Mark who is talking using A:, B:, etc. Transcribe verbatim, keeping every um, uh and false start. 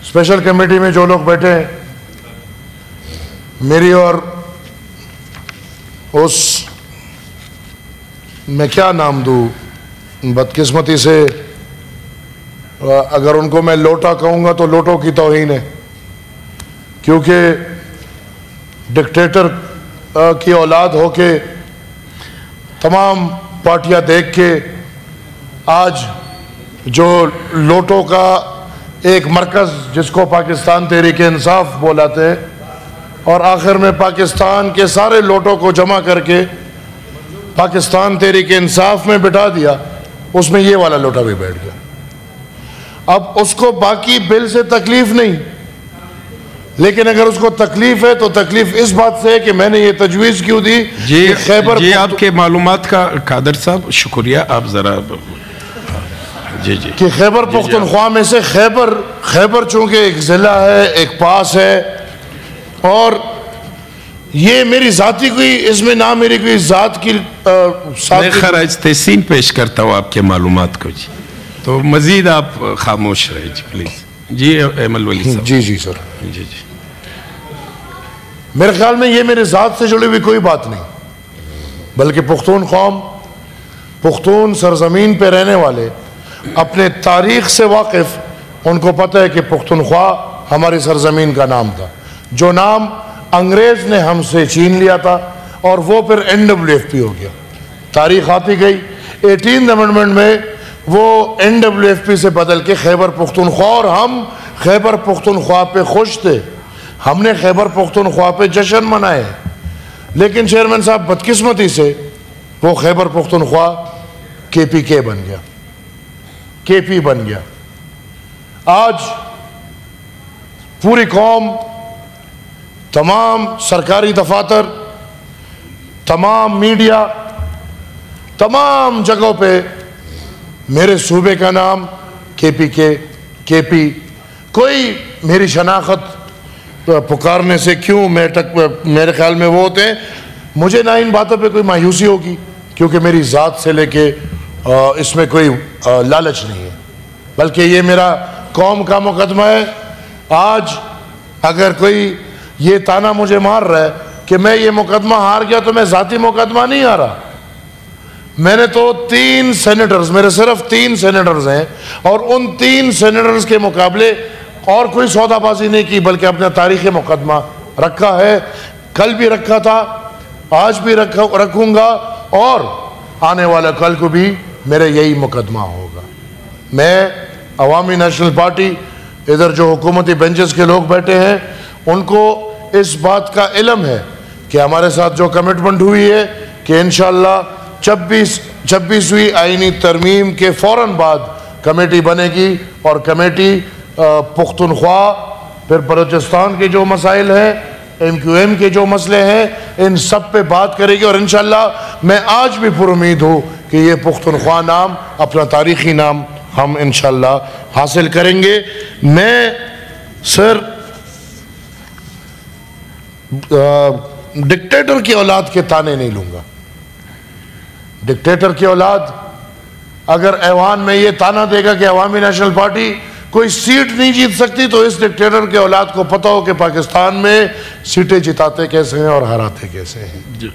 A: Special committee में जो लोग बैठे हैं, मेरी और उस, मैं क्या नाम दूं, बदकिस्मती से अगर उनको मैं लोटा कहूँगा तो लोटों की तौहीन है, क्योंकि डिक्टेटर की औलाद होके तमाम पार्टियां देख के आज जो लोटों का एक मरकज़ जिसको पाकिस्तान तहरीक इंसाफ बोलाते हैं, और आखिर में पाकिस्तान के सारे लोटों को जमा करके पाकिस्तान तहरीक इंसाफ में बिठा दिया, उसमें ये वाला लोटा भी बैठ गया। अब उसको बाकी बिल से तकलीफ नहीं, लेकिन अगर उसको तकलीफ है तो तकलीफ इस बात से है कि मैंने ये तजवीज़ क्यों दी
B: जी
A: कि खैबर
B: जी आपके मालूमात का कादर साहब शुक्रिया, आप जरा जी जी
A: कि खैबर पुख्तनख्वा में से खैबर खैबर चूंकि एक ज़िला है, एक पास है, और ये मेरी जाती कोई इसमें ना मेरी कोई जात की
B: मैं खराज तहसीन पेश करता हूँ आपके मालूमात को जी, तो मजीद आप खामोश रहे जी प्लीज। जी अहमल वली साहब।
A: जी जी सर।
B: जी जी
A: मेरे ख्याल में ये मेरे ज़ात से जुड़ी हुई कोई बात नहीं, बल्कि पुख्तून कौम, पुख्तून सरजमीन पे रहने वाले, अपने तारीख से वाकिफ, उनको पता है कि पुख्तनख्वा हमारी सरजमीन का नाम था, जो नाम अंग्रेज ने हमसे छीन लिया था, और वो फिर एन डब्ल्यू एफ पी हो गया। तारीख आती गई, एटीन अमेंडमेंट में वो एन डब्ल्यू एफ पी से बदल के खैबर पुख्तनख्वा, और हम खैबर पुख्तनख्वा पे खुश थे, हमने खैबर पुख्तनख्वा पे जश्न मनाए। लेकिन चेयरमैन साहब बदकिस्मती से वो खैबर पुख्तनख्वा के पी के बन गया, के पी बन गया। आज पूरी कौम, तमाम सरकारी दफातर, तमाम मीडिया, तमाम जगहों पे मेरे सूबे का नाम के पी के, के पी, कोई मेरी शनाख्त पुकारने से क्यों मैं तक, मेरे ख्याल में वो होते हैं, मुझे ना इन बातों पे कोई मायूसी होगी, क्योंकि मेरी ज़ात से लेके इसमें कोई लालच नहीं है, बल्कि ये मेरा कौम का मुकदमा है। आज अगर कोई ये ताना मुझे मार रहा है कि मैं ये मुकदमा हार गया, तो मैं ज़ाती मुकदमा नहीं हारा। मैंने तो तीन सेनेटर्स, मेरे सिर्फ तीन सेनेटर्स हैं, और उन तीन सेनेटर्स के मुकाबले और कोई सौदाबाजी नहीं की, बल्कि अपना तारीख़ मुकदमा रखा है। कल भी रखा था, आज भी रखा रखूँगा, और आने वाला कल को भी मेरा यही मुकदमा होगा। मैं अवामी नेशनल पार्टी, इधर जो हुकूमती बेंचेस के लोग बैठे हैं, उनको इस बात का इल्म है कि हमारे साथ जो कमिटमेंट हुई है कि इंशाअल्लाह छब्बीस छब्बीसवीं आईनी तरमीम के फ़ौरन बाद कमेटी बनेगी, और कमेटी पुख्तनख्वा, फिर बलूचिस्तान के जो मसाइल हैं, एम क्यू एम के जो मसले हैं, इन सब पे बात करेगी। और इंशाअल्लाह मैं आज भी पुरुमीद हूँ कि ये पुख्तनख्वा नाम, अपना तारीख़ी नाम हम इंशाअल्लाह हासिल करेंगे। मैं सर डिक्टेटर की औलाद के ताने नहीं लूँगा। डिक्टेटर की औलाद अगर ऐवान में ये ताना देगा कि अवामी नेशनल पार्टी कोई सीट नहीं जीत सकती, तो इस डिक्टेटर के औलाद को पता हो कि पाकिस्तान में सीटें जिताते कैसे हैं और हराते कैसे हैं।